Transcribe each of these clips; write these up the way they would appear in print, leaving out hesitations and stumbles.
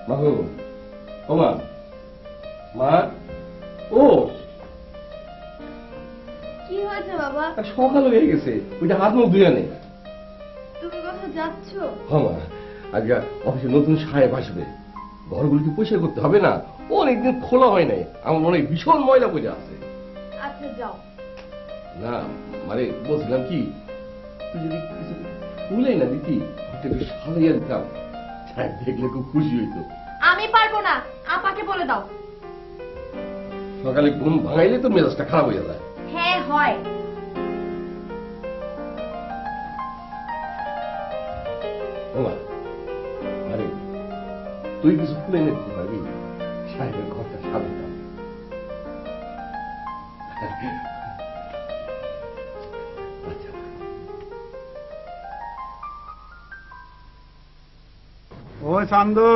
মাগো ও মা, মা ও কি হয়েছে বাবা? সকাল হয়ে গেছে, ওইটা হাত মুখ ধুয়ে নেই। তুমি কোথাও যাচ্ছ? হ্যাঁ মা, আজকে অফিসে নতুন সাহেব আসবে, ঘরগুলো কি পরিষ্কার করতে হবে না? অনেকদিন খোলা হয় নাই, আমার মনে হয় ভীষণ ময়লা পড়ে আছে। আচ্ছা যাও। না মানে বলছিলাম কি, তুই যদি কিছু ফুলে না দিতি, একটু সাজাইয়া দিতাম, সাহেব দেখলে খুব খুশি হইতো। আমি পারবো না, আপাকে বলে দাও। সকালে ঘুম ভাঙাইলে তো মেজাজটা খারাপ হয়ে যায়। হ্যাঁ হয়। ওমা, আরে তুই কিছু ফুলে এনে দিতে পারবি, সাহেবের ঘরটা সাজাতাম। আচ্ছা ও চান্দু,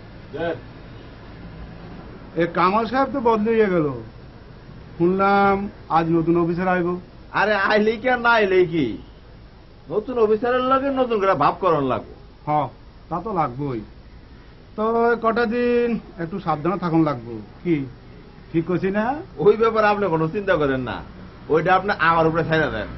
এ কামাল সাহেব তো বদলে গেল, শুনলাম আজ নতুন অফিসার আইব। আরে আইলেই কি আর না আইলেই কি, নতুন অফিসারের লাগে নতুন করে ভাব করন লাগবে। হ, তা তো লাগবোই। তো কটা দিন একটু সাবধানে থাকুন লাগবো, কি ঠিক করছি না? ওই ব্যাপারে আপনি কোনো চিন্তা করেন না, ওইটা আপনি আমার উপরে ছেড়ে দেন।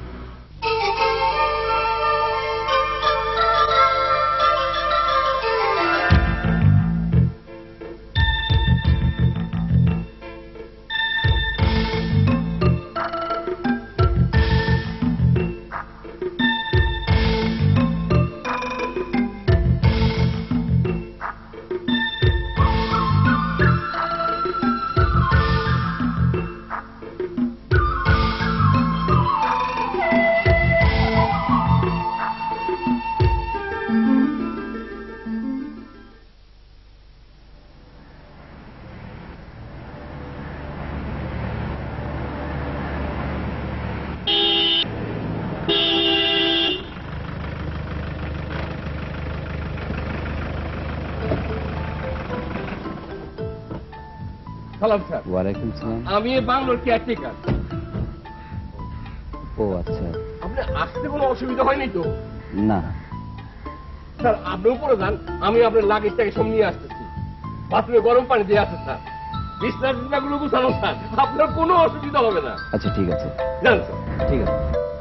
সালাম স্যার। ওয়ালাইকুম সালাম। আমি এই বাংলোর কেয়ারটেকার। ও আচ্ছা। আপনি আসতে কোনো অসুবিধা হয়নি তো? না স্যার আপনি উপরে যান, আমি আপনার লাগেজটাকে সব নিয়ে আসতেছি। বাথরুমে গরম পানি দিয়ে আসে স্যার, বিছনাগুলো গুছানো স্যার, আপনার কোনো অসুবিধা হবে না। আচ্ছা ঠিক আছে, যান স্যার। ঠিক আছে।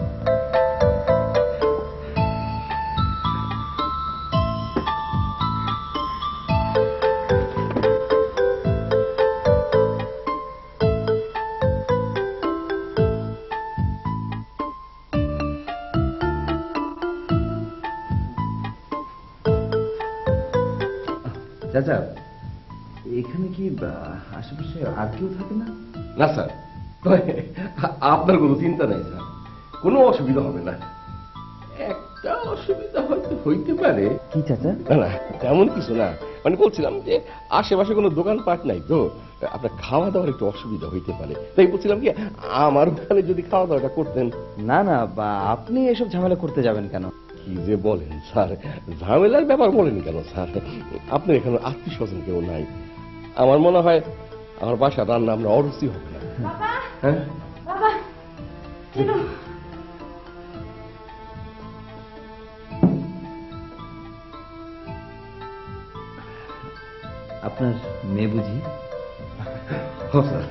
চাচা, এখানে কি আশেপাশে আর কেউ থাকে না? না স্যার, আপনার কোনো চিন্তা নাই স্যার, কোনো অসুবিধা হবে না। একটা অসুবিধা হয়তো হইতে পারে। কি চাচা? না না তেমন কিছু না, মানে বলছিলাম যে আশেপাশে কোনো দোকানপাট নাই তো, আপনার খাওয়া দাওয়ার একটু অসুবিধা হইতে পারে, তাই বলছিলাম কি আমার ওখানে যদি খাওয়া দাওয়াটা করতেন। না না, আপনি এসব ঝামেলা করতে যাবেন কেন? কি যে বলেন স্যার, ঝামেলার ব্যাপার বলেন কেন স্যার? আপনার এখানে আত্মীয় স্বজন কেউ নাই, আমার মনে হয় আমার বাসা রান্না আমরা অরুচি হবে না। হ্যাঁ বাবা চলো। আপনার মেয়ে বুঝি? স্যার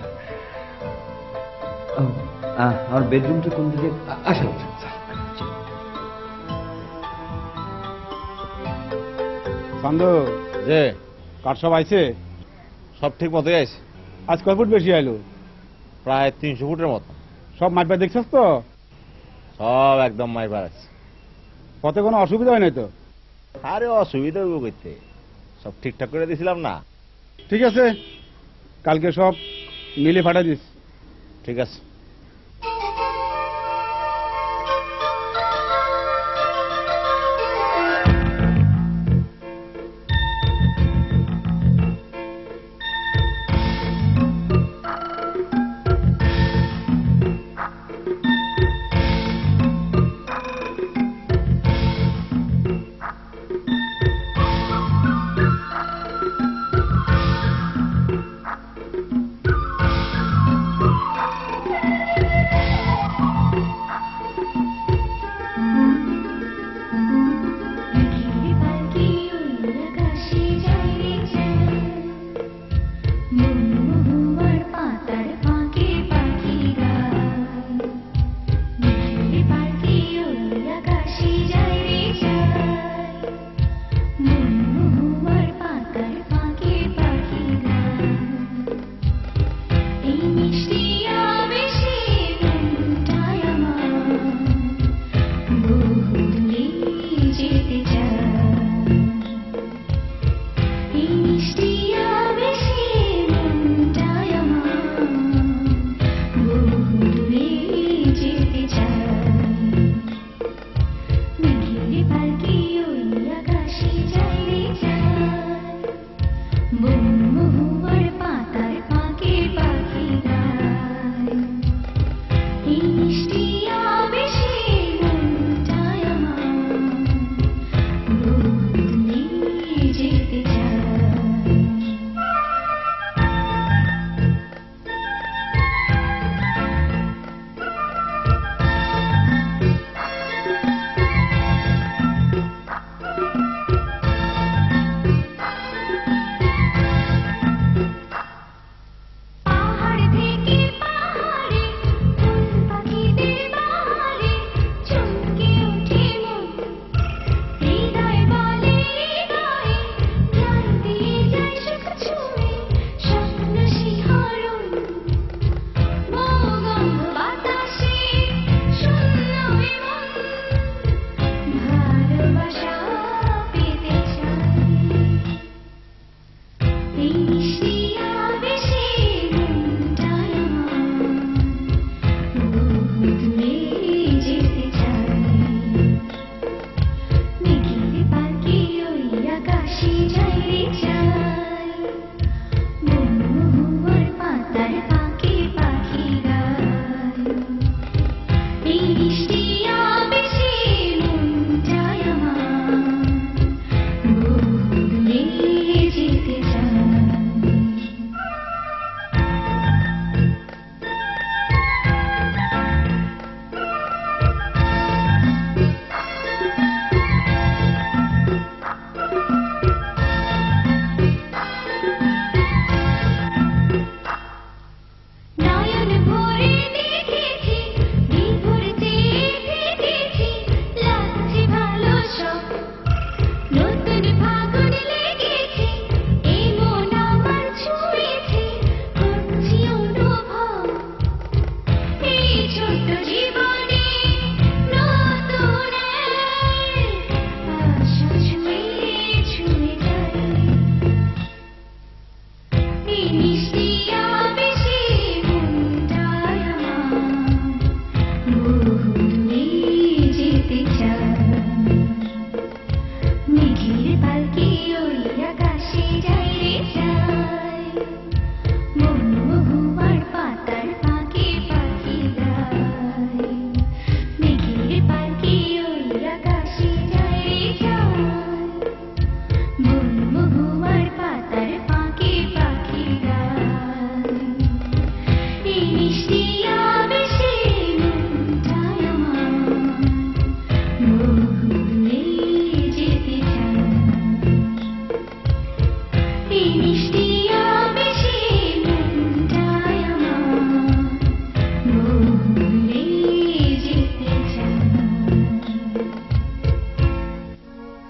আমার বেডরুমটা কোন দিকে? আসেন স্যার। চান্দু, যে কার সব আইছে? সব ঠিক মতোই আছে, আজ কয় ফুট বেশি আইলো? প্রায় 300 ফুটের মতো। সব মাইপা দেখছস তো? সব একদম মাইবার আছে, পথে কোনো অসুবিধা হয় নাই তো? আরে অসুবিধা হইব করতে, সব ঠিকঠাক করে দিয়েছিলাম না। ঠিক আছে, কালকে সব মিলে ফাটা দিস। ঠিক আছে।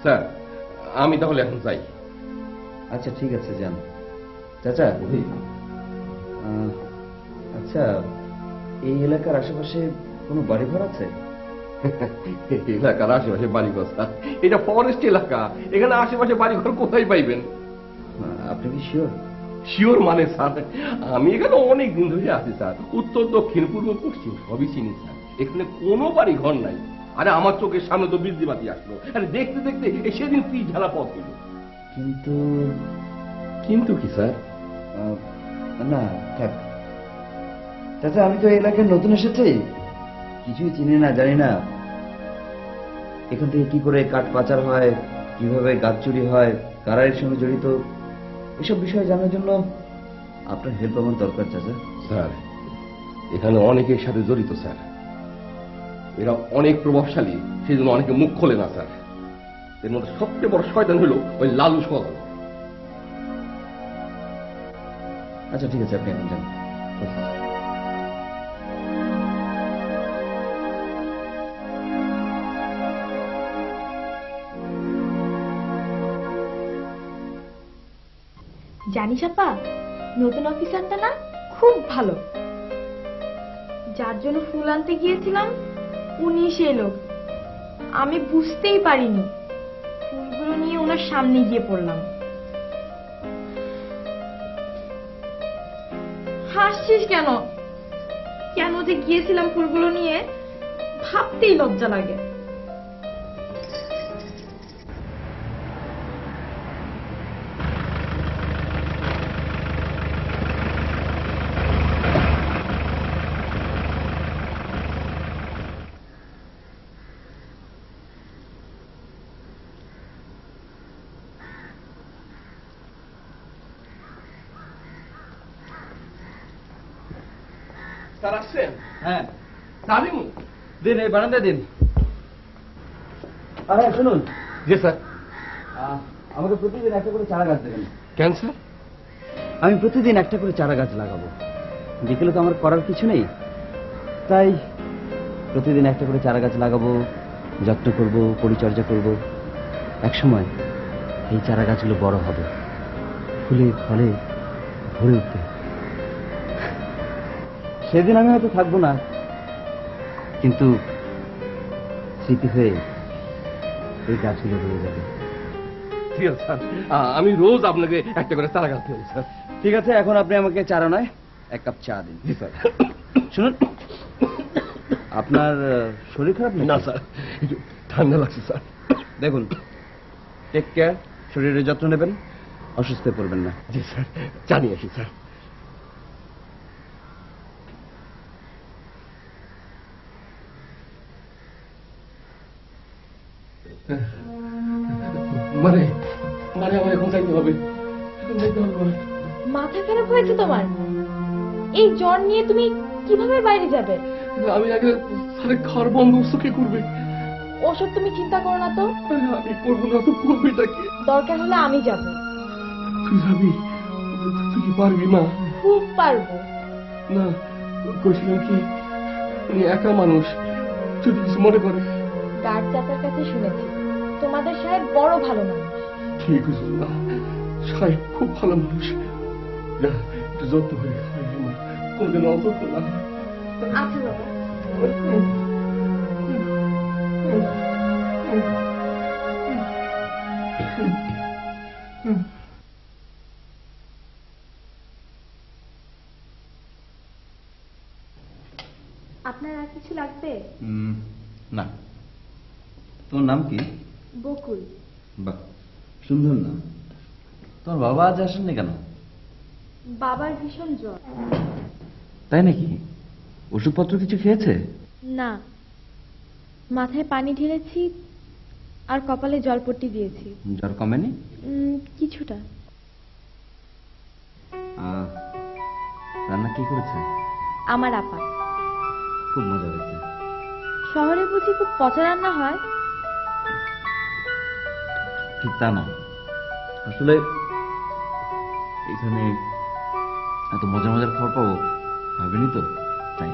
স্যার আমি তাহলে এখন যাই। আচ্ছা ঠিক আছে, যান। চাচা, আচ্ছা এই এলাকার আশেপাশে কোনো বাড়ি ঘর আছে? এলাকার আশেপাশে বাড়িঘর স্যার, এটা ফরেস্ট এলাকা, এখানে আশেপাশে বাড়িঘর কোথায় পাইবেন? আপনি কি শিওর? শিওর মানে স্যার, আমি এখানে অনেক দিন ধরে আছি স্যার, উত্তর দক্ষিণ পূর্ব পশ্চিম সবই চিনি স্যার, এখানে কোনো বাড়ি ঘর নাই। আরে আমার চোখের সামনে তো বৃদ্ধিবাতি আসলো, আরে দেখতে দেখতে সেদিন পিঠ ঢালা পথ হইল। কিন্তু কিন্তু কি স্যার? না থাক চাচা, আমি তো এই এলাকায় নতুন এসেছি, কিছুই চিনি না, জানি না এখান থেকে কি করে কাঠ পাচার হয়, কিভাবে গাছ চুরি হয়, কারা এর সঙ্গে জড়িত, এসব বিষয়ে জানার জন্য আপনার হেল্প আমার দরকার চাচা। স্যার এখানে অনেকের সাথে জড়িত স্যার, এরা অনেক প্রভাবশালী, সেই জন্য অনেকে মুখ খোলে না স্যার। এর মধ্যে সবচেয়ে বড় শয়তান হলো ওই লালু সদর। আচ্ছা ঠিক আছে, আপনি এখন যান। জানিস আপা, নতুন অফিসারটা না খুব ভালো। যার জন্য ফুল আনতে গিয়েছিলাম উনি সেই লোক, আমি বুঝতেই পারিনি, ফুলগুলো নিয়ে ওনার সামনে গিয়ে পড়লাম। হাসছিস কেন? কেন যে গিয়েছিলাম ফুলগুলো নিয়ে ভাবতেই লজ্জা লাগে। স্যার আসছেন? হ্যাঁ সালিম দিন, এই বারান্দা দিন। আর হ্যাঁ শুনুন, জি স্যার। আমাকে প্রতিদিন একটা করে চারা গাছ দেবেন। কেন স্যার? আমি প্রতিদিন একটা করে চারা গাছ লাগাবো, বিকেলে তো আমার করার কিছু নেই, তাই প্রতিদিন একটা করে চারা গাছ লাগাবো, যত্ন করব, পরিচর্যা করব। একসময় এই চারা গাছগুলো বড় হবে, ফুলে ফলে ভরে উঠবে। সেদিন আমি হয়তো থাকবো না, কিন্তু স্মৃতি হয়ে এই গাছগুলো রয়ে যাবে। ঠিক আছে স্যার, আমি রোজ আপনাকে একটা করে চারা গাছ দেবো স্যার। ঠিক আছে, এখন আপনি আমাকে চারা নয়, এক কাপ চা দিন। জি স্যার। শুনুন, আপনার শরীর খারাপ না স্যার, একটু ঠান্ডা লাগছে স্যার। দেখুন, টেক কেয়ার, শরীরের যত্ন নেবেন, অসুস্থ হয়ে পড়বেন না। জি স্যার, জানিয়ে আসি স্যার। মানে মানে আমার এখন যাইতে হবে, এখন যাইতে হবে মানে। মাথা খারাপ হয়েছে তোমার? এই জ্বর নিয়ে তুমি কিভাবে বাইরে যাবে? আমি আগে স্যারের খাওয়ার বন্দোবস্ত কে করবে? ওসব তুমি চিন্তা করো না তো, আমি করবো না তো করবেটা কে? দরকার হলে আমি যাব। তুই যাবি? তুই কি পারবি মা? খুব পারবো। না, বলছিলাম কি, উনি একা মানুষ, যদি কিছু মনে করে। গার্ড চাচার কাছে শুনেছি তোমাদের সাহেব বড় ভালো মানুষ। ঠিক আছে না, সাহেব খুব ভালো মানুষ। যা, একটু যত্ন করে খাওয়াই মা, কোনদিন অযত্ন না হয়। আচ্ছা বাবা। আপনার আর কিছু লাগবে? না। তোমার নাম কি? বকুল। বাহ, সুন্দর নাম। তোমার বাবা আজ আসেননি কেন? বাবার ভীষণ জ্বর। তাই নাকি? ওষুধপত্র কিছু খেয়েছে? না, মাথায় পানি ঢেলেছি আর কপালে জলপট্টি দিয়েছি। জ্বর কমেনি? কিছুটা। রান্না কি করেছে? আমার আপা। খুব মজা হয়েছে। শহরে বুঝি খুব পচা রান্না হয়? ঠিক তা না, আসলে এখানে এত মজার মজার খাবার পাবো ভাবিনি তো, তাই।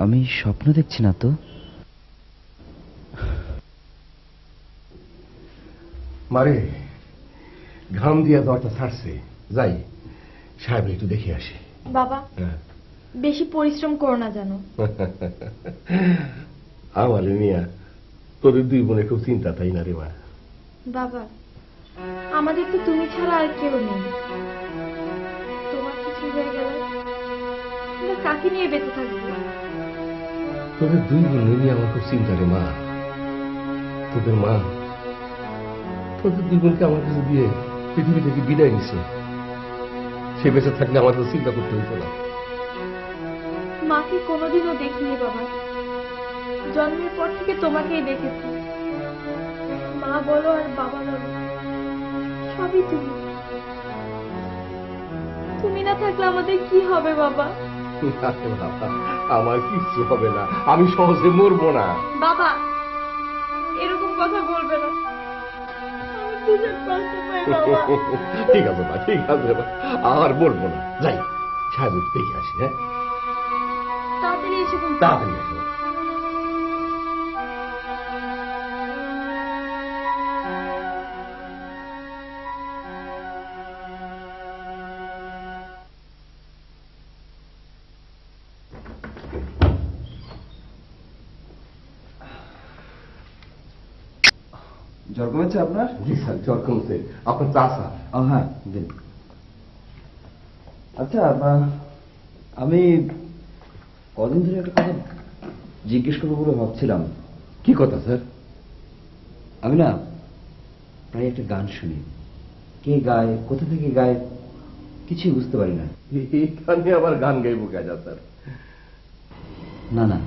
আমি স্বপ্ন দেখছি না তো? মারে, ঘাম দিয়া দরটা ছাড়ছে, যাই সাহেব একটু দেখে আসি। বাবা, বেশি পরিশ্রম করো না জানো। আমার মিয়া, তোদের দুই বোনের খুব চিন্তা, তাই না রে মা? বাবা, আমাদের তো তুমি ছাড়া আর কেউ নেই। তোমার কিছু হয়ে গেল আমরা কাকে নিয়ে বেঁচে থাকবো? তোদের দুই বোনের নিয়ে আমার খুব চিন্তা রে মা। তোদের মা তোদের দুই বোনকে আমার কাছে দিয়ে পৃথিবী থেকে বিদায় নিছে। সে বেঁচে থাকলে আমার তো চিন্তা করতে হইতো না। মাকে কোনোদিনও দেখিনি বাবা, জন্মের পর থেকে তোমাকেই দেখেছি। মা বলো আর বাবা বলো, সবই তুমি। তুমি না থাকলে আমাদের কি হবে বাবা? না রে বাবা, আমার কিচ্ছু হবে না, আমি সহজে মরবো না। বাবা, এরকম কথা বলবে না, আমি খুব কষ্ট পাই বাবা। ঠিক আছে মা, ঠিক আছে মা, আর বলবো না। যাই সাহেব দেখে আসি। হ্যাঁ, তাড়াতাড়ি এসে বলতে। তাড়াতাড়ি আসো। জ্বর কমেছে আপনার? জি স্যার, জ্বর কমছে। আপনার চা স্যার? হ্যাঁ দিন। আচ্ছা, আমি কদিন ধরে একটা কথা জিজ্ঞেস করবো বলে ভাবছিলাম। কি কথা স্যার? আমি না প্রায় একটা গান শুনি, কে গায়, কোথা থেকে গায়, কিছুই বুঝতে পারি না। এখানে আবার গান গাইবো কাজা স্যার? না না,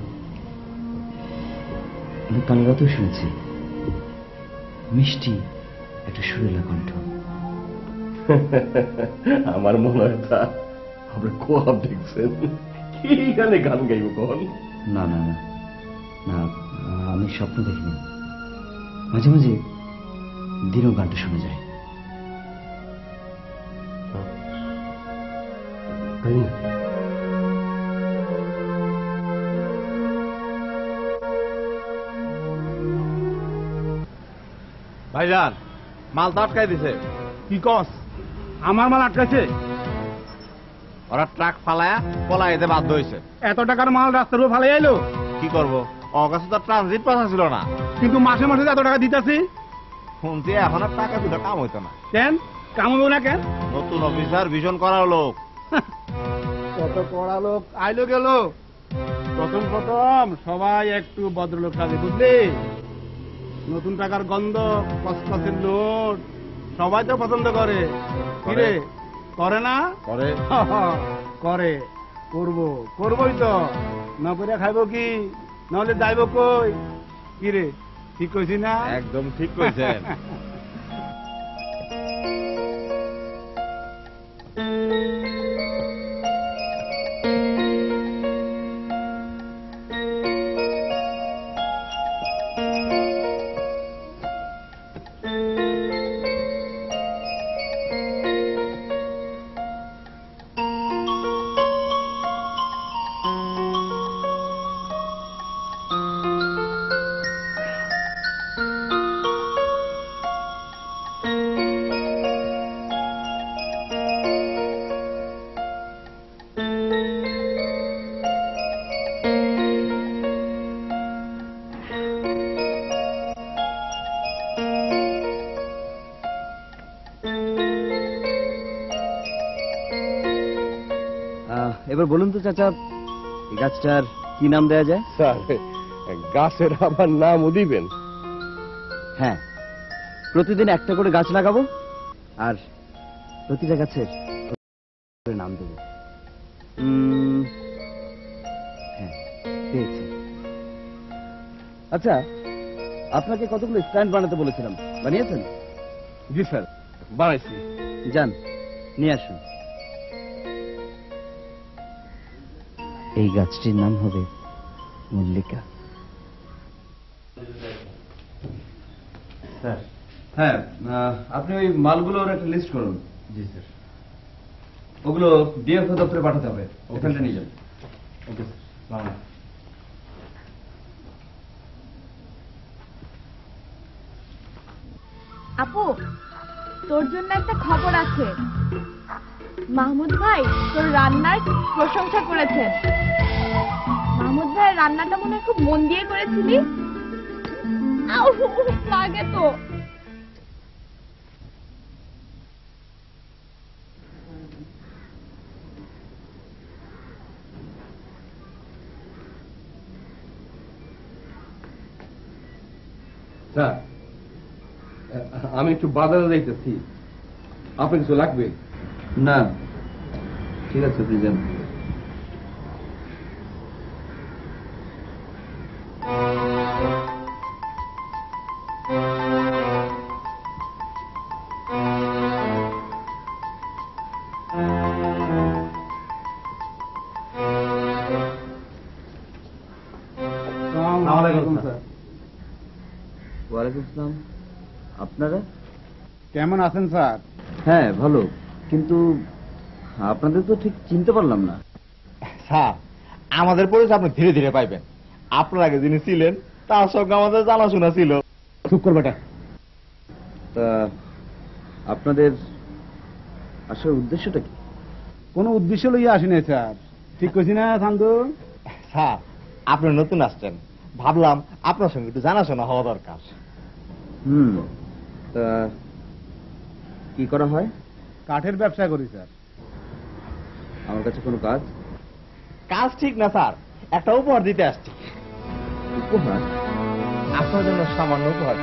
আমি কাল রাতেও শুনেছি, মিষ্টি একটা সুরেলা কণ্ঠ। আমার মনে হয় তা আপনি কোয়াব দেখছেন। কি গানে গান গাইব কখন? না না না না, আমি স্বপ্ন দেখিনি, মাঝে মাঝে দিনও গানটা শোনা যায়। তাই না? ভাইজান, মাল তো আটকাই দিছে। কি কস? আমার মাল আটকাছে? ওরা ট্রাক ফালায়া পলাইতে বাধ্য হয়েছে। এত টাকার মাল রাস্তার উপর ফালাই আইলো? কি করবো, ওর কাছে তো ট্রানজিট পাঠা ছিল না। কিন্তু মাসে মাসে এত টাকা দিতেছি। শুনছি এখন আর টাকা দুটো কাম হইতো না। কেন কাম হইব না কেন? নতুন অফিসার, ভীষণ করার লোক। কত কড়া লোক আইলো গেল, প্রথম প্রথম সবাই একটু ভদ্রলোক সাজে, বুঝলি? নতুন টাকার গন্ধ, কসকসের লোড, সবাই তো পছন্দ করে। কিরে, করে না? করে করে, করবো, করবোই তো। না করে খাইবো কি, নাহলে যাইবো কই? কিরে, ঠিক কইছি না? একদম ঠিক কইছেন। এবার বলুন তো চাচা, এই গাছটার কি নাম দেয়া যায়? স্যার, গাছের আবার নামও দিবেন? হ্যাঁ, প্রতিদিন একটা করে গাছ লাগাবো আর প্রতিটা গাছের নাম দেবো। হ্যাঁ, পেয়েছি। আচ্ছা, আপনাকে কতগুলো স্ট্যান্ড বানাতে বলেছিলাম, বানিয়েছেন? জি স্যার, বানাইছি। যান, নিয়ে আসুন। এই গাছটির নাম হবে মল্লিকা। স্যার, হ্যাঁ, আপনি ওই মালগুলোর একটা লিস্ট করুন। জি স্যার। ওগুলো ডিএফও দপ্তরে পাঠাতে হবে, ওখানটা নিয়ে যান। Okay sir. আপু, তোর জন্য একটা খবর আছে। মাহমুদ ভাই তোর রান্নার প্রশংসা করেছেন। মাহমুদ ভাইয়ের রান্নাটা মনে হয় খুব মন দিয়ে করেছিলি। আউ, লাগে তো। স্যার, আমি একটু বাজারে যাইতেছি, আপনার কিছু লাগবে? না, ঠিক আছে, তুই যান। আসসালামু স্যার। ওয়ালাইকুম আসসালাম। আপনারা? কেমন আছেন স্যার? হ্যাঁ, ভালো, কিন্তু আপনাদের তো ঠিক চিনতে পারলাম না। স্যার, আমাদের পরিচয় আপনি ধীরে ধীরে পাইবেন। আপনার আগে যিনি ছিলেন তার সঙ্গে আমাদের জানাশোনা ছিল। চুপ কর বেটা। তা আপনাদের আসার উদ্দেশ্যটা কি? কোনো উদ্দেশ্য লইয়া আসি নাই স্যার। ঠিক কইছি না শান্তু? স্যার, আপনি নতুন আসছেন, ভাবলাম আপনার সঙ্গে একটু জানাশোনা হওয়া দরকার। তা কি করা হয়? কাঠের ব্যবসা করি স্যার। আমার কাছে কোনো কাজ? কাজ ঠিক না স্যার, একটা উপহার দিতে আসছি। উপহার? আপনার জন্য সামান্য উপহার।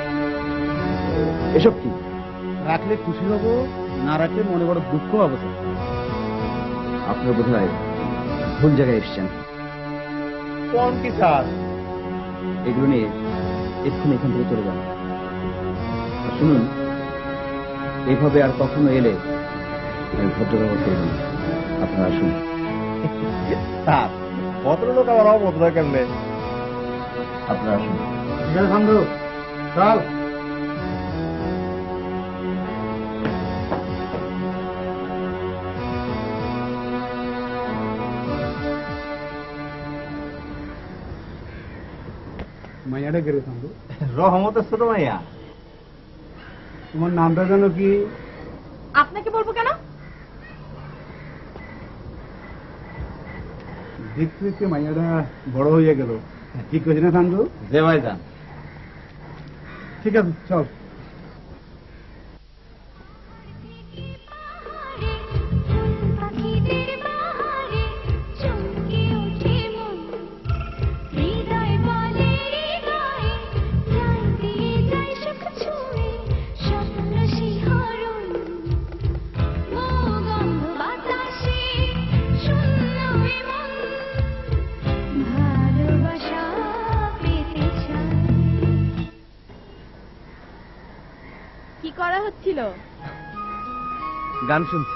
এসব কি? রাখলে খুশি হব, না রাখলে মনে বড় দুঃখ হবে স্যার। আপনার বোধ হয় ভুল জায়গায় এসছেন। কোন কি স্যার? এগুলো নিয়ে এক্ষুনি এখান থেকে চলে যান। আর শুনুন, এইভাবে আর কখনো এলে আমি ভদ্র ব্যবহার করব না। আপনারা আসুন। স্যার, ভদ্রলোক আমার অভদ্র কেমনে? আপনারা আসুন। ঠিক আছে শান্তু, চল। মাইয়াটা কে রে শান্তু? রহমতের ছোট মাইয়া। তোমার নামটা যেন কি? আপনাকে বলবো কেন? দেখতে দেখতে মাইয়াটা বড় হইয়া গেল। ঠিক কইছি না শান্তু? যে ভাই যান। ঠিক আছে, চল। কি করা হচ্ছিল? গান শুনছি।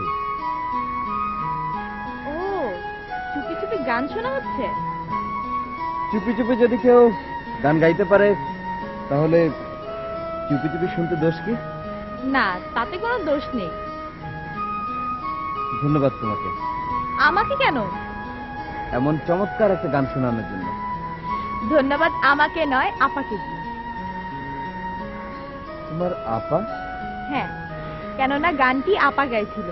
ও, চুপি চুপি গান শোনা হচ্ছে? চুপি চুপি যদি কেউ গান গাইতে পারে তাহলে চুপি চুপি শুনতে দোষ কি? না, তাতে কোনো দোষ নেই। ধন্যবাদ তোমাকে আমাকে কেন? এমন চমৎকার একটা গান শোনানোর জন্য। ধন্যবাদ আমাকে নয়, আপাকে দিয়ে। তোমার আপা? হ্যাঁ, কেননা গানটি আপা গাইছিল।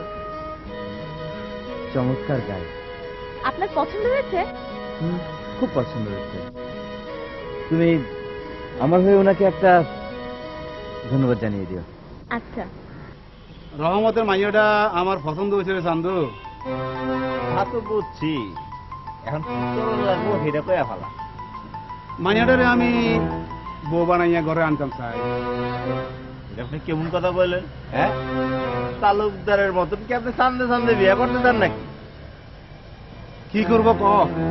চমৎকার গায়। আপনার পছন্দ হয়েছে? খুব পছন্দ হয়েছে। তুমি আমার হয়ে ওনাকে একটা ধন্যবাদ জানিয়ে দিও। আচ্ছা। রহমতের মাইয়াটা আমার পছন্দ হয়েছে রে শান্তু। তা তো বুঝছি, এখন তোর লাগবো সেটা কয়া ফেলা। মাইয়াটারে আমি বউ বানাইয়া ঘরে আনতাম চাই। এটা আপনি কেমন কথা বললেন? হ্যাঁ, তালুকদারের মতন কি আপনি সান্দে সান্দে বিয়ে করতে চান নাকি? কি করবো ক?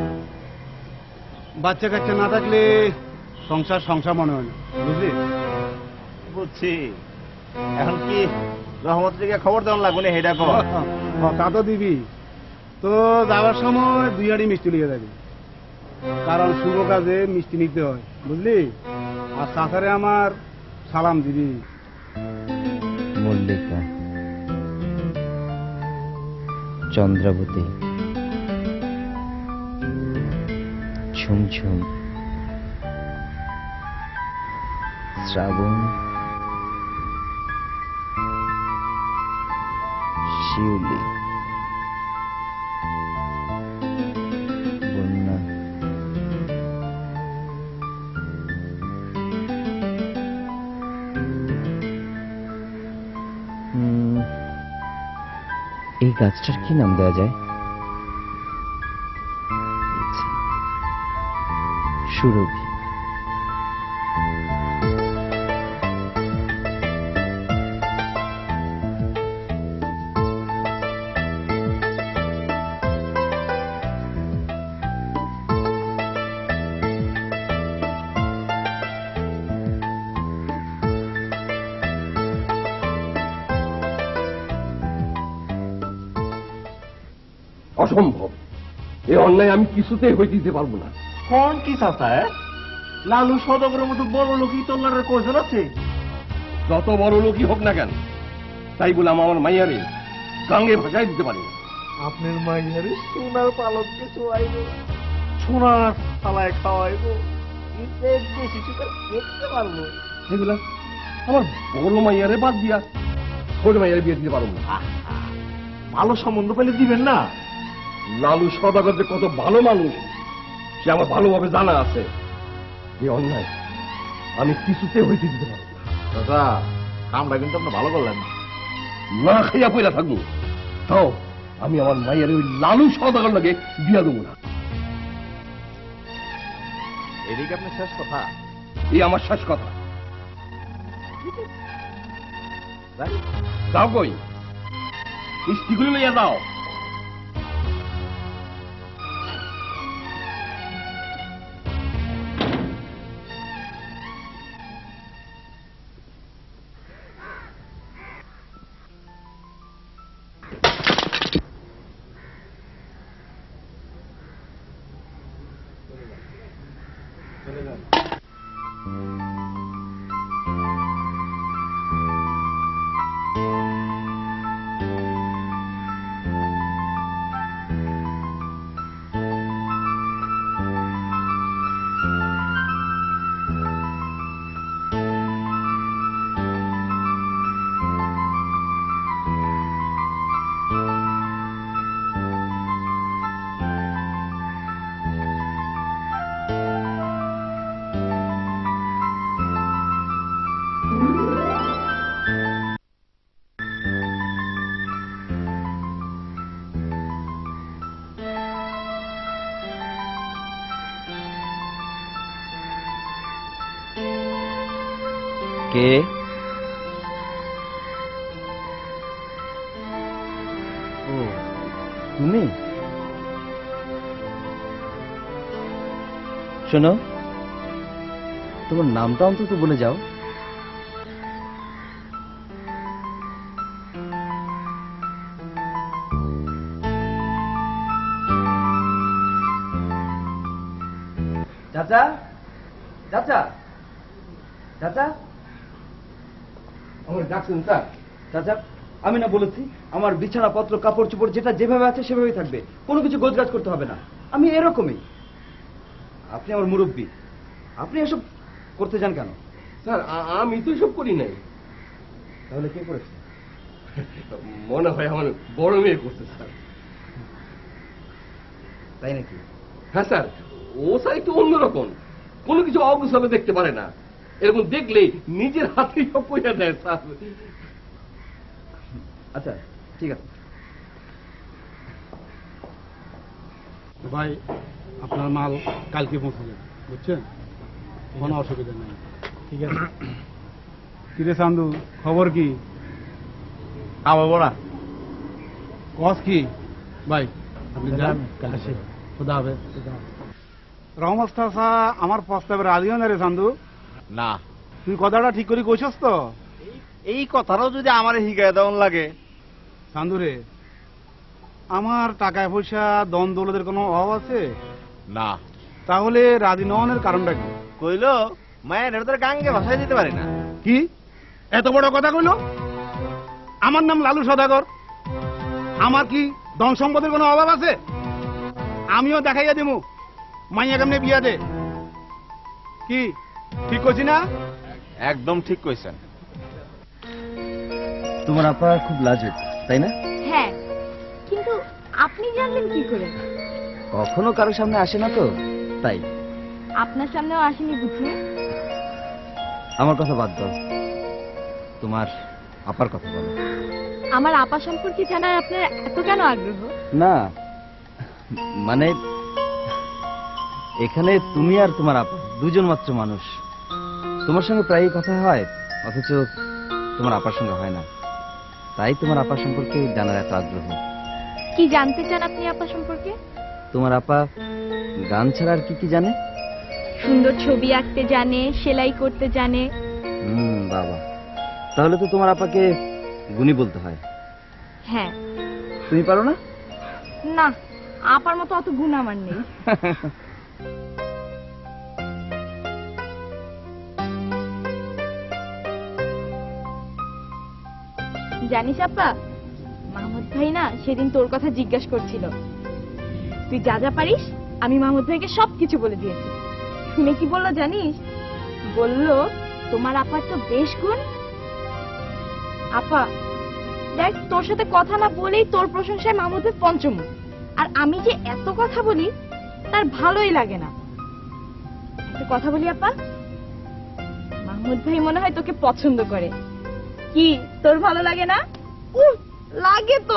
বাচ্চা কাচ্চা না থাকলে সংসার সংসার মনে হয় না, বুঝলি? বুঝছি। এখন কি রহমত থেকে খবর দেওয়ার লাগবে না সেটা কর। তা তো দিবি। তো যাওয়ার সময় 2 হাঁড়ি মিষ্টি লিখে যাবি, কারণ শুভ কাজে মিষ্টি নিতে হয়, বুঝলি? আর চাচারে আমার সালাম দিবি। মল্লিকা, চন্দ্রাবতী, ঝুমঝুম, শ্রাবণ, শিউলি, বন্যা, এই গাছটার কি নাম দেওয়া যায়? আচ্ছা, সুরভি। অসম্ভব, এই অন্যায় আমি কিছুতেই হইতে দিতে পারবো না। কোন কি চাচা? লালু সদাগরের মতো বড় লোকই তোলার কয়জন আছে? যত বড় লোকই হোক না কেন, তাই বলে আমার মাইয়ারে গাঙ্গে ভাসাই দিতে পারি না। আপনার মাইয়ারে সোনার পালককে চোয়াইব, সোনার থালায় খাওয়াইব, বেশি চুকার দেখতে পারবো সেগুলা আমার বড় মাইয়ারে বাদ দিয়া ছোট মাইয়ারে বিয়ে দিতে পারবো না। ভালো সম্বন্ধ পেলে দিবেন না? লালু সদাগর যে কত ভালো মানুষ সে আমার ভালোভাবে জানা আছে। এই অন্যায় আমি কিছুতে হইতে দিতে পারবো না। দাদা, কামটা কিন্তু আপনি ভালো করলেন না খাইয়া পয়লা থাকবো, তাও আমি আমার মাইয়ারে ওই লালু সদাগর লাগে বিয়া দেবো না। এদিকে আপনার শেষ কথা? এই আমার শেষ কথা। যাও কই, মিষ্টিগুলো লইয়া যাও। কে? ও তুমি? শোনো, তোমার নামটা অন্তত বলে যাও। চাচা, চাচা, চাচা, আমার ডাকছেন স্যার? চাচা, আমি না বলেছি আমার বিছানাপত্র কাপড় চোপড় যেটা যেভাবে আছে সেভাবেই থাকবে, কোনো কিছু গোছগাছ করতে হবে না। আমি এরকমই। আপনি আমার মুরব্বী, আপনি এসব করতে চান কেন? স্যার আমি তো এসব করি নাই। তাহলে কে করেছে? মনে হয় আমার বড় মেয়ে করছে স্যার। তাই নাকি? হ্যাঁ স্যার, ও স্যার একটু অন্যরকম, কোনো কিছু অগুছালো দেখতে পারে না। এরকম দেখলেই নিজের হাতেই সব পয়সা দেয় স্যার। আচ্ছা ঠিক আছে। ভাই, আপনার মাল কালকে পৌঁছে যাবে, বুঝছেন? কোনো অসুবিধা নেই। ঠিক আছে। কিরে চান্দু, খবর কি? খাওয়াবো না। কস কি ভাই? আপনি যান, আসি। খুদা হবে। রহমত চাচা আমার প্রস্তাবে রাজিও না রে চান্দু। না, তুই কথাটা ঠিক করে কইছস তো? এই কথাটাও যদি আমার হিগায় দেওয়ান লাগে। চান্দু রে, আমার টাকায় পয়সা দন দৌলতের কোনো অভাব আছে? না। তাহলে রাজি নওয়ানের কারণটা কি? কইল মায়ের এটা তোর গাঙ্গে ভাসাই দিতে পারি না। কি এত বড় কথা কইল? আমার নাম লালু সদাগর, আমার কি ধন সম্পদের কোনো অভাব আছে? আমিও দেখাইয়া দেবো মাইয়া কেমনে বিয়া দে। কি ঠিক কইছি না? একদম ঠিক কইছেন। তোমার আপা খুব লাজুক, তাই না? হ্যাঁ, কিন্তু আপনি জানলেন কি করে? কখনো কারো সামনে আসে না তো, তাই। আপনার সামনেও আসেনি বুঝি? আমার কথা বাদ দাও, তোমার আপার কথা বলো। আমার আপা সম্পর্কে জানার আপনার এত কেন আগ্রহ? না মানে এখানে তুমি আর তোমার আপা দুজন মাত্র মানুষ। তোমার সঙ্গে প্রায়ই কথা হয়, অথচ তোমার আপার সঙ্গে হয় না। তাই তোমার আপা সম্পর্কে জানার এত আগ্রহ। কি জানতে চান আপনি আপা সম্পর্কে? তোমার আপা গান ছাড়া আর কি কি জানে? সুন্দর ছবি আঁকতে জানে, সেলাই করতে জানে। বাবা, তাহলে তো তোমার আপাকে গুণী বলতে হয়। হ্যাঁ। তুমি পারো না? না, আপার মতো অত গুণ আমার নেই। জানিস আপা, মাহমুদ ভাই না সেদিন তোর কথা জিজ্ঞাসা করছিল। তুই যা যা পারিস আমি মাহমুদ ভাইকে সবকিছু বলে দিয়েছি। শুনে কি বললো জানিস? বললো তোমার আপার তো বেশ গুণ। আপা দেখ, তোর সাথে কথা না বলেই তোর প্রশংসায় মাহমুদের পঞ্চমুখ, আর আমি যে এত কথা বলি তার ভালোই লাগে না। একটা কথা বলি আপা, মাহমুদ ভাই মনে হয় তোকে পছন্দ করে। কি তোর ভালো লাগে না? লাগে তো।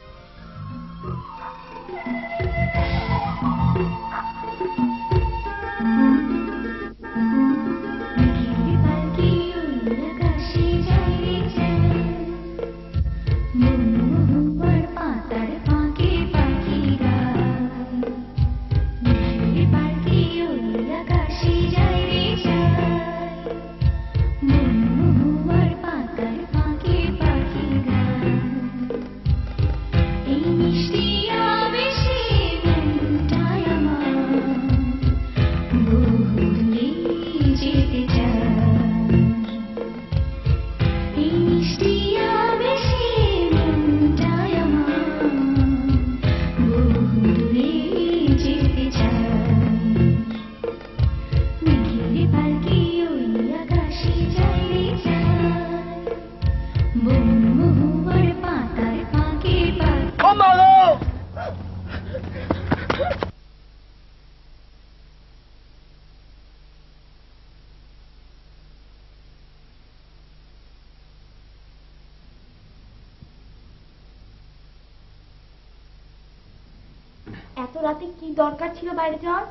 এত রাতে কি দরকার ছিল বাইরে যাওয়ার?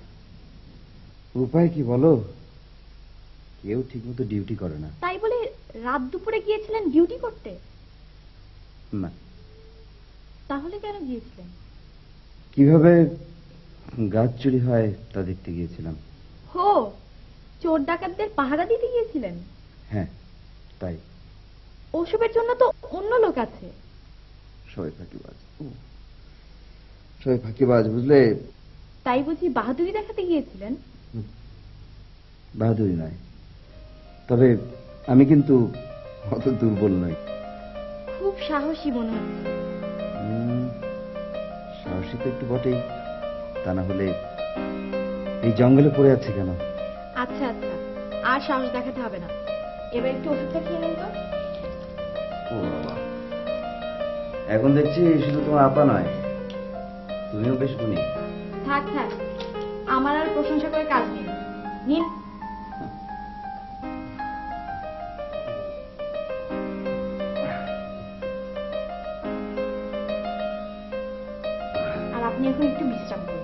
উপায় কি বলো, কেউ ঠিক মতো ডিউটি করে না। তাই বলে রাত দুপুরে গিয়েছিলেন ডিউটি করতে? না। তাহলে কেন গিয়েছিলেন? কিভাবে গাছ চুরি হয় তা দেখতে গিয়েছিলাম। হো, চোর ডাকাতদের পাহারা দিতে গিয়েছিলেন? হ্যাঁ, তাই। ওসবের জন্য তো অন্য লোক আছে। সবাই ফাঁকিবাজ, সবাই ফাঁকিবাজ, বুঝলে। তাই বুঝি বাহাদুরি দেখাতে গিয়েছিলেন? বাহাদুরি নয়, তবে আমি কিন্তু অত দুর্বল নই। খুব সাহসী মনে হচ্ছে। সাহসী তো একটু বটেই, তা না হলে এই জঙ্গলে পড়ে আছে কেন? আচ্ছা আচ্ছা, আর সাহস দেখাতে হবে না। এবার একটু ওষুধটা খেয়ে নিন তো। ও বাবা, এখন দেখছি শুধু তোমার আপা নয়, তুমিও বেশ গুণী। থাক থাক, আমার আর প্রশংসা করে কাজ নেই। নিন। আর আপনি এখন একটু বিশ্রাম করুন।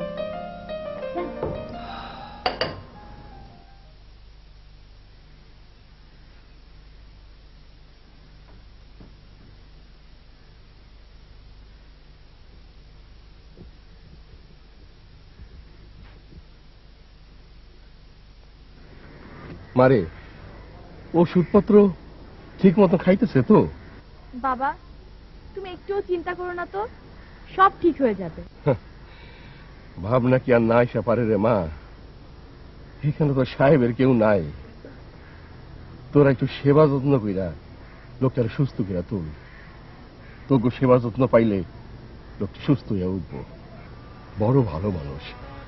মারে, ওষুধপত্র ঠিক মতো খাইতেছে তো? বাবা, তুমি একটুও চিন্তা করো না তো, সব ঠিক হয়ে যাবে। ভাবনা কি আর না আসা পারে রে মা? এখানে তো সাহেবের কেউ নাই। তোরা একটু সেবা যত্ন কইরা লোকটার সুস্থ কইরা তুল। তোকে সেবা যত্ন পাইলে লোকটি সুস্থ হইয়া উঠবো। বড় ভালো মানুষ।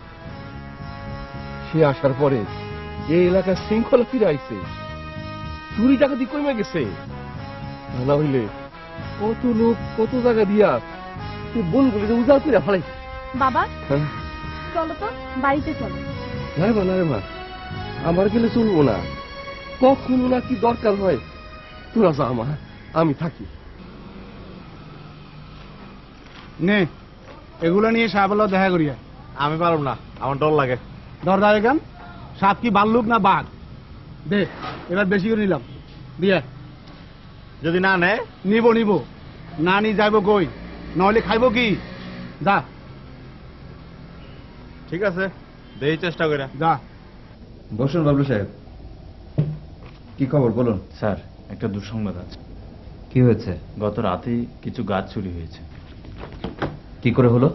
সে আসার পরে এই এলাকার শৃঙ্খলা ফিরে আইছে, চুরি ডাকাতি কমে গেছে। তা না হইলে কত লোক কত জায়গা দিয়া বনগুলি উজাড় করে ফেলাই। বাবা চলো তো বাড়িতে চলো। না রে মা, আমার গেলে চলবো না। কখনো না কি দরকার হয়, তোরা যা মা, আমি থাকি। নে এগুলো নিয়ে সাহেবের দেখা করিয়া। আমি পারব না, আমার ডর লাগে। দরজা এখান সাপ কি ভাল্লুক না বাঘ? দে এবার বেশি করে নিলাম দিয়ে। যদি না নেয়? নিব না নি যাইব কই, নইলে খাইব কি? যা। ঠিক আছে, দেই চেষ্টা করে। যা। বসুন বাবলু সাহেব, কি খবর বলুন। স্যার, একটা দুঃসংবাদ আছে। কি হয়েছে? গত রাতেই কিছু গাছ চুরি হয়েছে। কি করে হলো?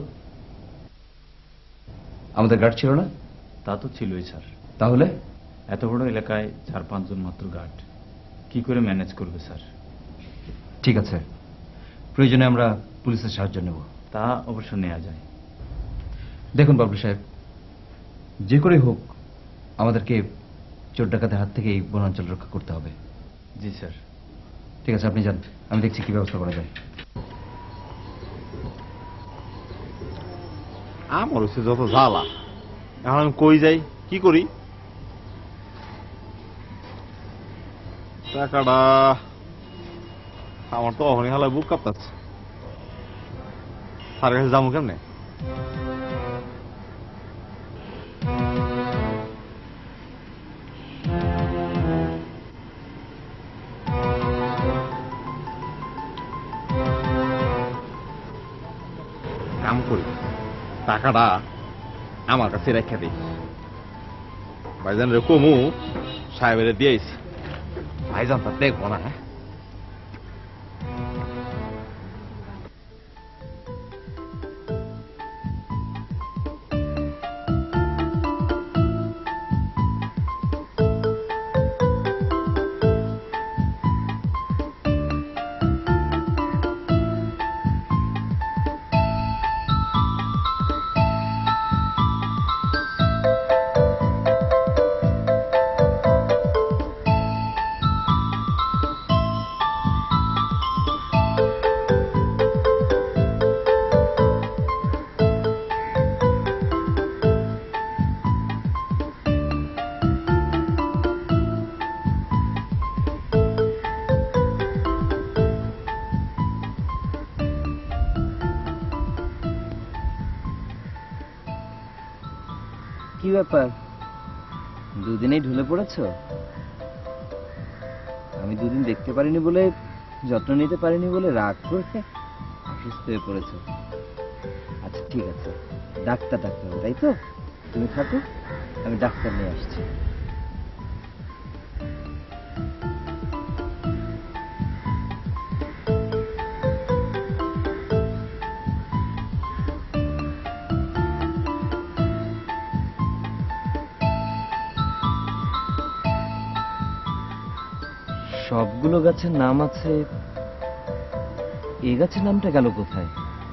আমাদের গার্ড ছিল না? তা তো ছিলই স্যার। তাহলে এত বড় এলাকায় 4-5 জন মাত্র গার্ড কি করে ম্যানেজ করবে স্যার? ঠিক আছে, প্রয়োজনে আমরা পুলিশের সাহায্য নেব। তা অবশ্য নেওয়া যায়। দেখুন বাবলু সাহেব, যে করে হোক আমাদেরকে চোর ডাকাতের হাত থেকে এই বনাঞ্চল রক্ষা করতে হবে। জি স্যার। ঠিক আছে, আপনি যান, আমি দেখছি কি ব্যবস্থা করা যায়। আমার হচ্ছে যত জ্বালা, এখন আমি কই যাই, কি করি? টাকাটা আমার তো অহনি হালায় বুক কাঁপতাছে। তার কাছে যাবো কেমনে? কাম করি, টাকাটা আমার কাছে রেখে দিই। ভাইজান রে কমু সাহেবের দিয়েছি, ভাইজান তা দেখবো না। কি ব্যাপার, দুদিনেই ঢুলে পড়েছো? আমি দুদিন দেখতে পারিনি বলে, যত্ন নিতে পারিনি বলে রাগ করে অসুস্থ হয়ে পড়েছো। আচ্ছা ঠিক আছে, ডাক্তার হবে তাই তো? তুমি থাকো, আমি ডাক্তার নিয়ে আসছি। সবগুলো গাছের নাম আছে, এই গাছের নামটা গেল কোথায়?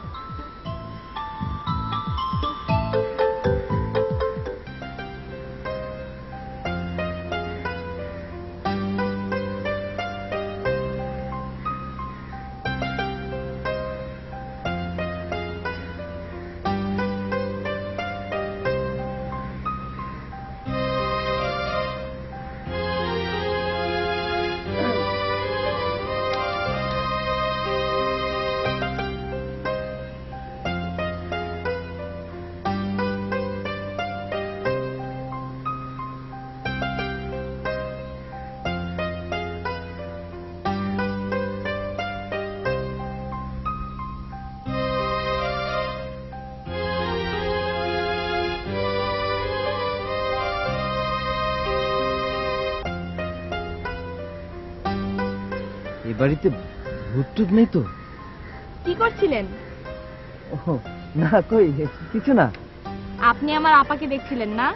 এ বাড়িতে ভূত টুত নেই তো? কি করছিলেন? ও না, কই কিছু না। আপনি আমার আপাকে দেখছিলেন না?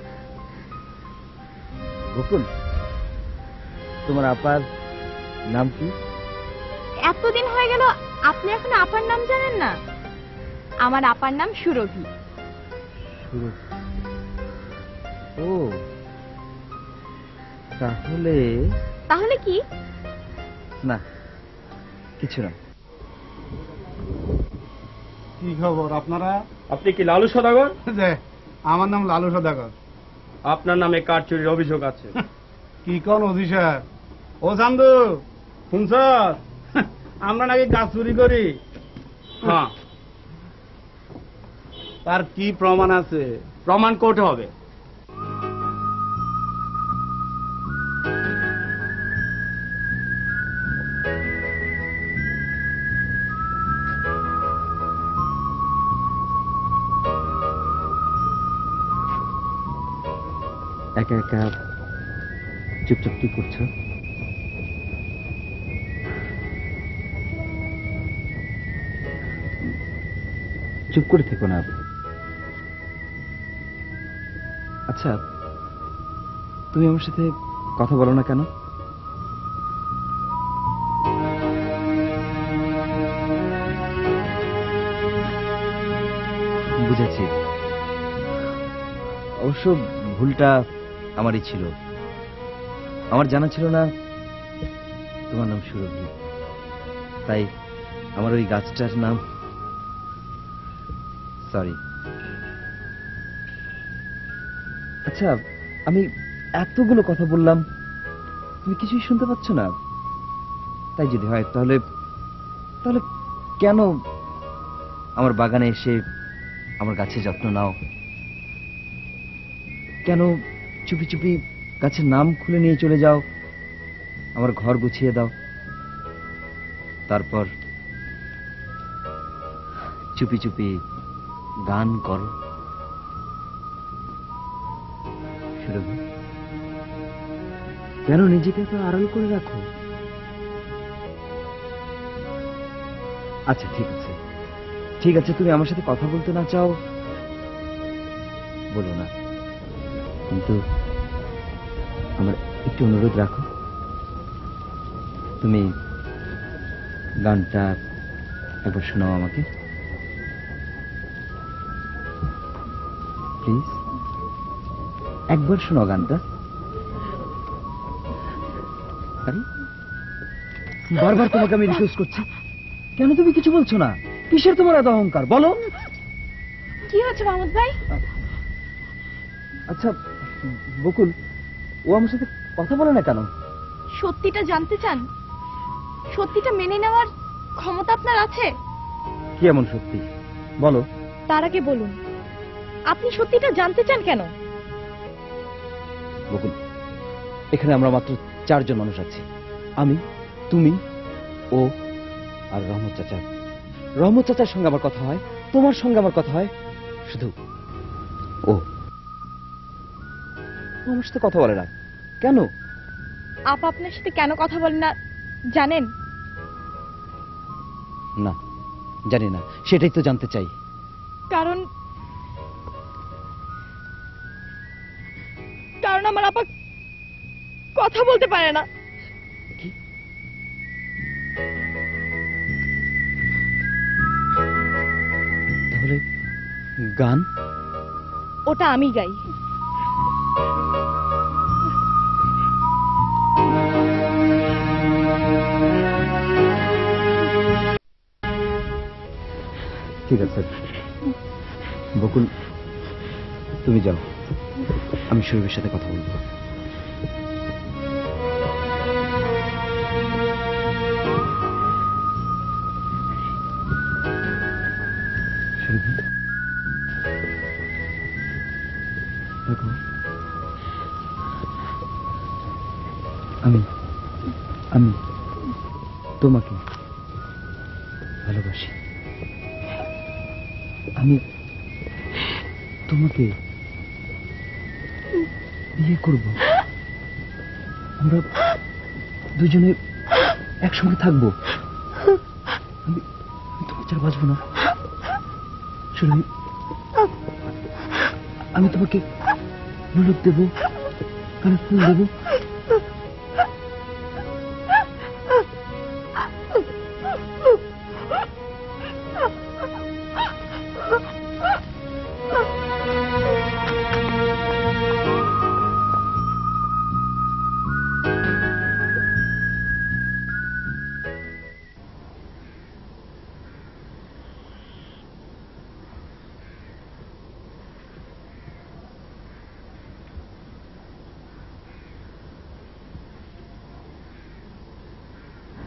বকুল, তোমার আপার নাম কি? এতদিন হয়ে গেল আপনি এখন আপার নাম জানেন না? আমার আপার নাম সুরভি। ও তাহলে তাহলে কি? না, কিছু না। কি খবর আপনারা? আপনি কি লালু সদাগর? যে আমার নাম লালু সদাগর। আপনার নামে কাঠ চুরির অভিযোগ আছে। কি কোন অফিসার? ও চান্দু শুনছ, আমরা নাকি কাজ চুরি করি। হ্যাঁ, তার কি প্রমাণ আছে? প্রমাণ কোর্টে হবে। একা একা চুপচাপ কি করছো? চুপ করে থেকো না। আচ্ছা, তুমি আমার সাথে কথা বলো না কেন? বুঝেছি, অবশ্য ভুলটা আমারই ছিল। আমার জানা ছিল না তোমার নাম সুরভি, তাই আমার ওই গাছটার নাম। সরি। আচ্ছা, আমি এতগুলো কথা বললাম, তুমি কিছুই শুনতে পাচ্ছ না? তাই যদি হয় তাহলে তাহলে কেন আমার বাগানে এসে আমার গাছের যত্ন নাও? কেন চুপি চুপি গাছের নাম খুলে নিয়ে চলে যাও, আমার ঘর গুছিয়ে দাও, তারপর চুপি চুপি গান করো? সুরভি, কেন নিজেকে তো আড়াল করে রাখো? আচ্ছা ঠিক আছে, ঠিক আছে, তুমি আমার সাথে কথা বলতে না চাও বলো না, কিন্তু আমার একটু অনুরোধ রাখো। তুমি গানটা একবার শোনাও আমাকে প্লিজ, একবার শোনাও গানটা। আরে বারবার তোমাকে আমি রিকোয়েস্ট করছি, কেন তুমি কিছু বলছো না? কিসের তোমার এত অহংকার, বলো। কি হচ্ছে মাহমুদ ভাই? আচ্ছা বকুল, ও আমার সাথে কথা বলে না কেন? সত্যিটা জানতে চান? সত্যিটা মেনে নেওয়ার ক্ষমতা আপনার আছে? কি এমন সত্যি বলো? তার আগে বলুন, আপনি সত্যিটা জানতে চান কেন? বকুল, এখানে আমরা মাত্র 4 জন মানুষ আছি, আমি, তুমি, ও আর রহমত চাচা। রহমত চাচার সঙ্গে আমার কথা হয়, তোমার সঙ্গে আমার কথা হয়, শুধু ও আমার সাথে কথা বলে না কেন? আপা আপনার সাথে কেন কথা বলেন না জানেন? না, জানি না, সেটাই তো জানতে চাই। কারণ কারণ আমার আপা কথা বলতে পারে না। কি? তাহলে গান? ওটা আমি গাই। ঠিক আছে বকুল, তুমি যাও, আমি সুরভির সাথে কথা বলবো। সুরভি, দেখো, আমি আমি তোমাকে ভালোবাসি। আমি তোমাকে বিয়ে করব, আমরা দুজনে একসঙ্গে থাকবো। আমি তোমাকে ছাড়া বাঁচবো না সুরভি। আমি তোমাকে নোলক দেব, কানে ফুল দেব,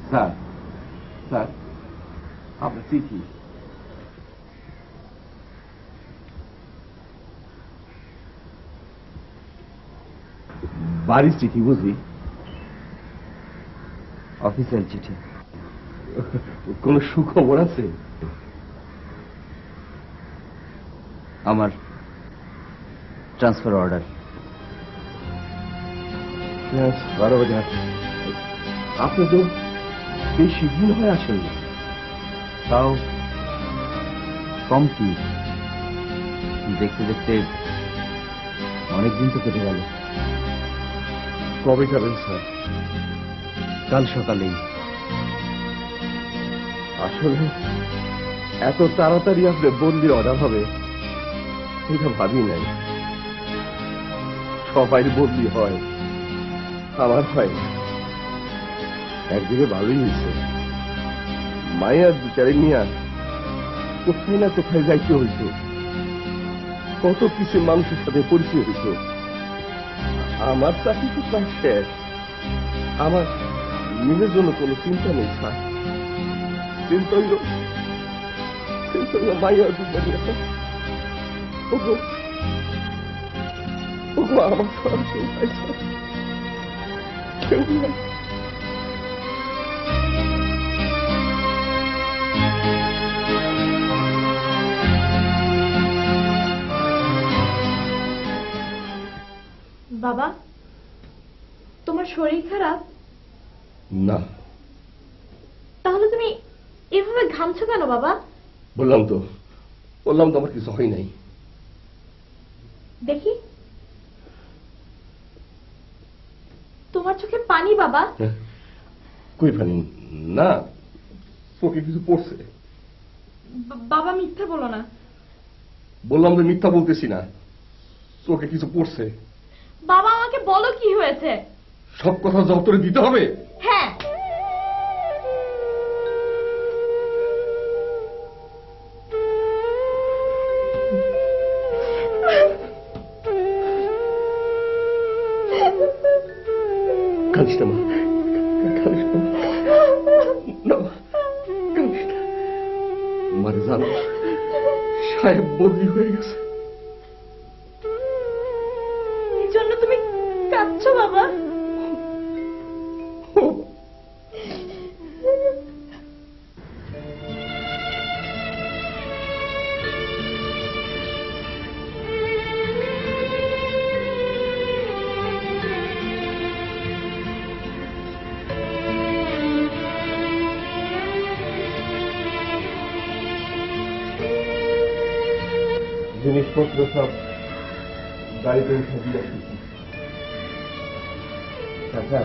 স্যার স্যার আপনার চিঠি। বাড়ির চিঠি বুঝি? অফিসিয়াল চিঠি। কোন সুখবর আছে? আমার ট্রান্সফার অর্ডার। আপনি তো বেশি দিন হয়ে আসেন না। তাও কম কি, দেখতে দেখতে অনেকদিন তো কেটে গেল। কবে যাবেন স্যার? কাল সকালেই। আসলে এত তাড়াতাড়ি আপনার বন্দির অর্ডার হবে এটা ভাবি নাই। সবাই বদলি হয়, আমার হয় না। একদিকে ভালোই হয়েছে, মায়ের বিচারে নিয়ে কোথায় না কোথায় যাইতে হইত, কত কিছু মানুষের সাথে পরিচয় হইত। আমার চাকরি তো প্রায় শেষ, আমার নিজের জন্য কোনো চিন্তা নেই স্যার। চিন্তা হইল মায়ের বিচারে আমার সব কেউ পাইছে, কেউ নাই। বাবা, তোমার শরীর খারাপ? না। তাহলে তুমি এভাবে ঘামছো কেন বাবা? বললাম তো আমার কিছু হয় নাই। দেখি তোমার চোখে পানি বাবা। কই পানি? না, চোখে কিছু পড়ছে। বাবা মিথ্যা বলো না। বললাম তো মিথ্যা বলতেছি না, চোখে কিছু পড়ছে। বাবা আমাকে বলো কি হয়েছে। সব কথা জবাব তোরে দিতে হবে? হ্যাঁ। কাঁদিস না মা, কাঁদিস না মা, কাঁদিস না। মারে জানো সাহেব বদলি হয়ে গেছে। এই জন্য তুমি কাঁদছো বাবা? জিনিসপত্র সব গাড়িতে উঠে দিয়ে আসছি। চাচা,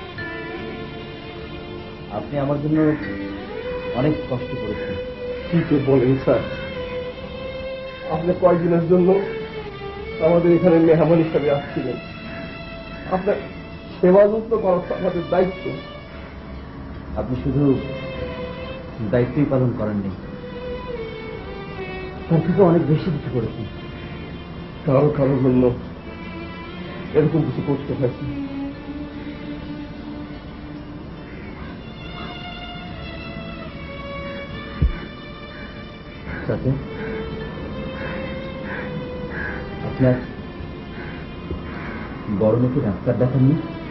আপনি আমার জন্য অনেক কষ্ট করেছেন। কি যে বলেন স্যার, আপনি কয়েকদিনের জন্য আমাদের এখানে মেহমান হিসাবে আসছিলেন। আপনার সেবা যত্ন করা আমাদের দায়িত্ব। আপনি শুধু দায়িত্বই পালন করেননি, তার থেকে অনেক বেশি কিছু করেছেন। কারো কারোর জন্য এরকম কিছু করতে হয়েছে। চাচা, আপনার বড় মেয়েকে ডাক্তার দেখাননি?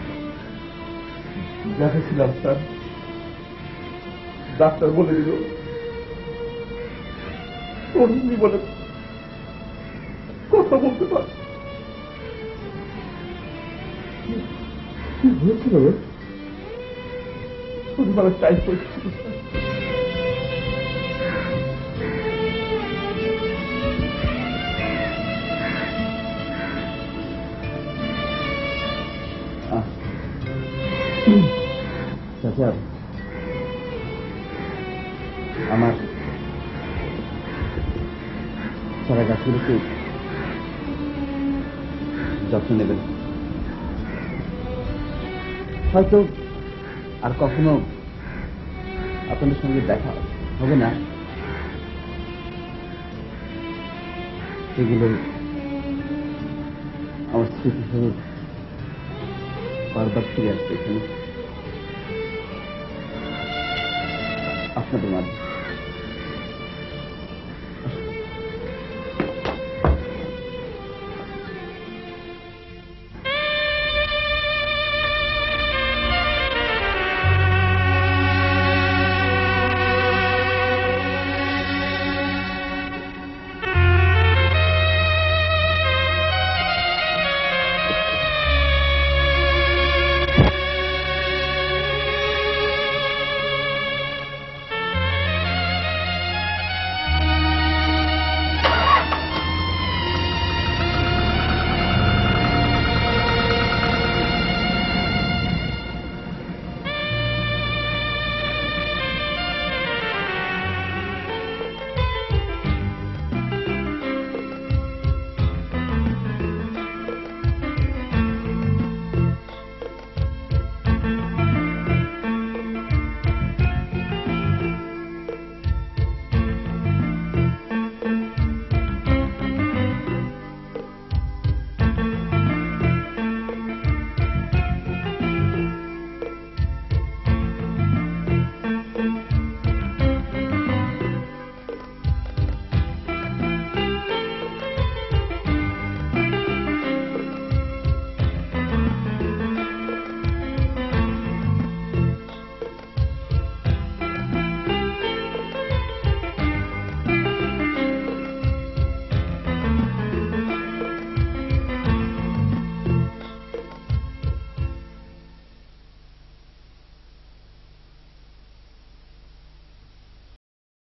দেখেছিলাম স্যার, ডাক্তার বলে দিল ওর জীবনে কথা বলতে পারে। কি হয়েছিল? ছোটবেলা টাইফয়েড ছিল স্যার। চাচা, আমার সারা গাছগুলোকে যত্ন নেবেন। হয়তো আর কখনো আপনাদের সঙ্গে দেখা হবে না, এগুলো আমার স্মৃতি হিসেবে বারবার ফিরে আসবে এখানে। আপনাদের মাধ্যমে।